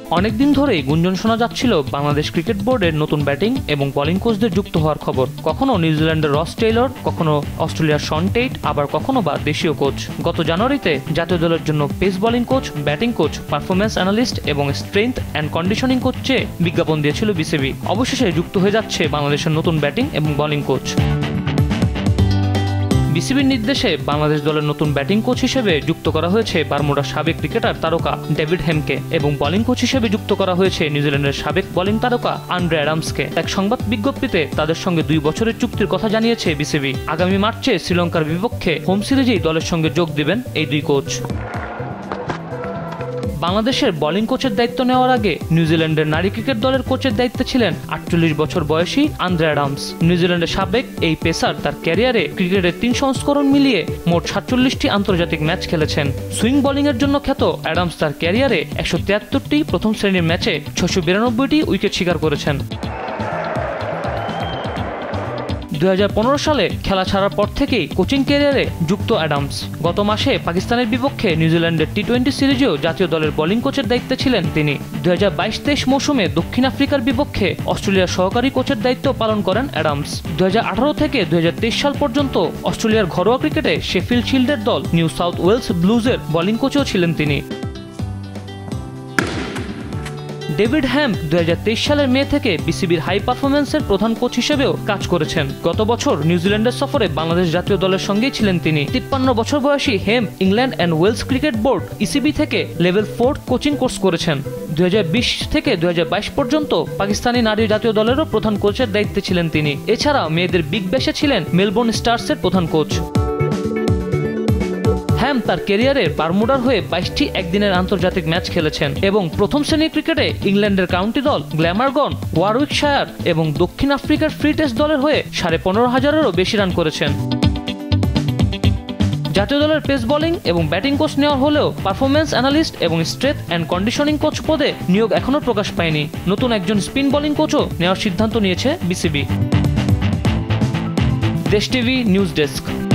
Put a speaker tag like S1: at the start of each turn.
S1: অনেকদিন ধরেই গুঞ্জন শোনা যাচ্ছিল বাংলাদেশ ক্রিকেট বোর্ডের নতুন ব্যাটিং এবং বোলিং কোচদের যুক্ত হওয়ার খবর। কখনো নিউজিল্যান্ডের রস টেইলর, কখনো অস্ট্রেলিয়ার শন টেইট, আবার কখনো বা দেশীয় কোচ। গত জানুয়ারিতে জাতীয় দলের জন্য pace bowling coach, batting coach, performance analyst এবং স্ট্রেংথ অ্যান্ড কন্ডিশনিং কোচ চেয়ে বিজ্ঞাপন দিয়েছিল বিসিবি। অবশেষে যুক্ত হয়ে যাচ্ছে বাংলাদেশের নতুন ব্যাটিং এবং বোলিং কোচ। বিসিবির নির্দেশে বাংলাদেশ দলের নতুন ব্যাটিং কোচ হিসেবে যুক্ত করা হয়েছে বারমুডার সাবেক ক্রিকেটার তারকা ডেভিড হেমকে এবং বোলিং কোচ হিসেবে যুক্ত করা হয়েছে নিউজিল্যান্ডের সাবেক বোলিং তারকা আন্দ্রে অ্যাডামসকে। এক সংবাদ বিজ্ঞপ্তিতে তাদের সঙ্গে 2 বছরের চুক্তির কথা জানিয়েছে বিসিবি। আগামী মার্চে শ্রীলঙ্কার বিপক্ষে হোম সিরিজেই দলের সঙ্গে যোগ দিবেন এই 2 কোচ। বাংলাদেশের বোলিং কোচের দায়িত্ব নেওয়ার আগে নিউজিল্যান্ডের নারী ক্রিকেট দলের কোচের দায়িত্বে ছিলেন 48 বছর বয়সী আন্দ্রে অ্যাডামস। নিউজিল্যান্ডের সাবেক এই পেসার তার ক্যারিয়ারে ক্রিকেটের 3 সংস্করণ মিলিয়ে মোট 47টি আন্তর্জাতিক ম্যাচ খেলেছেন। সুইং বোলিংয়ের জন্য খ্যাত অ্যাডামস তার ক্যারিয়ারে 173টি প্রথম শ্রেণীর ম্যাচে 692টি উইকেট শিকার করেছেন। 2015 সালে খেলা ছাড়ার পর থেকেই কোচিং ক্যারিয়ারে যুক্ত অ্যাডামস। গত মাসে পাকিস্তানের বিপক্ষে নিউজিল্যান্ডের টি-20 সিরিজেও জাতীয় দলের বোলিং কোচের দায়িত্বে ছিলেন তিনি। 2022-23 মৌসুমে দক্ষিণ আফ্রিকার বিপক্ষে অস্ট্রেলিয়ার সহকারী কোচের দায়িত্ব পালন করেন অ্যাডামস। 2018 থেকে 2023 সাল পর্যন্ত অস্ট্রেলিয়ার ঘরোয়া ক্রিকেটে শেফিল্ড শিল্ডের দল নিউ সাউথ ওয়েলস ব্লুজের বোলিং কোচও ছিলেন তিনি। ডেভিড হ্যাম 2023 সালের মে থেকে বিসিবির হাই পারফরম্যান্সের প্রধান কোচ হিসেবেও কাজ করেছেন। গত বছর নিউজিল্যান্ডের সফরে বাংলাদেশ জাতীয় দলের সঙ্গেই ছিলেন তিনি। 53 বছর বয়সী Hemp England and Wales cricket board ECB থেকে লেভেল 4 কোচিং কোর্স করেছেন। 2020 থেকে 2022 পর্যন্ত পাকিস্তানি নারী জাতীয় দলেরও প্রধান কোচের দায়িত্বে ছিলেন তিনি। এছাড়া মেয়েদের বিগ ব্যাশে ছিলেন মেলবোর্ন স্টার্সের প্রধান কোচ। হ্যাম তার ক্যারিয়ারে বারমুডার হয়ে 22টি একদিনের আন্তর্জাতিক ম্যাচ খেলেছেন এবং প্রথম শ্রেণীর ক্রিকেটে ইংল্যান্ডের কাউন্টি দল গ্ল্যামারগন, ওয়ারউইকশায়ার এবং দক্ষিণ আফ্রিকার ফ্রি টেস্ট দলের হয়ে 15,500-এরও বেশি রান করেছেন। জাতীয় দলের পেস বোলিং এবং ব্যাটিং কোচ নেওয়া হলেও পারফরম্যান্স অ্যানালিস্ট এবং স্ট্রেংথ অ্যান্ড কন্ডিশনিং কোচ পদে নিয়োগ এখনও প্রকাশ পায়নি। নতুন একজন স্পিন বোলিং কোচও নেওয়ার সিদ্ধান্ত নিয়েছে বিসিবি। দেশ টিভি নিউজ ডেস্ক।